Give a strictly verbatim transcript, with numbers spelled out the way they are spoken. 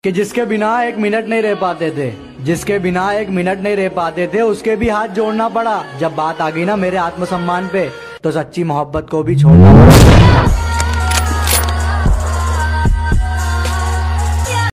कि जिसके बिना एक मिनट नहीं रह पाते थे, जिसके बिना एक मिनट नहीं रह पाते थे उसके भी हाथ जोड़ना पड़ा। जब बात आ गई ना मेरे आत्मसम्मान पे तो सच्ची मोहब्बत को भी छोड़ना पड़ा।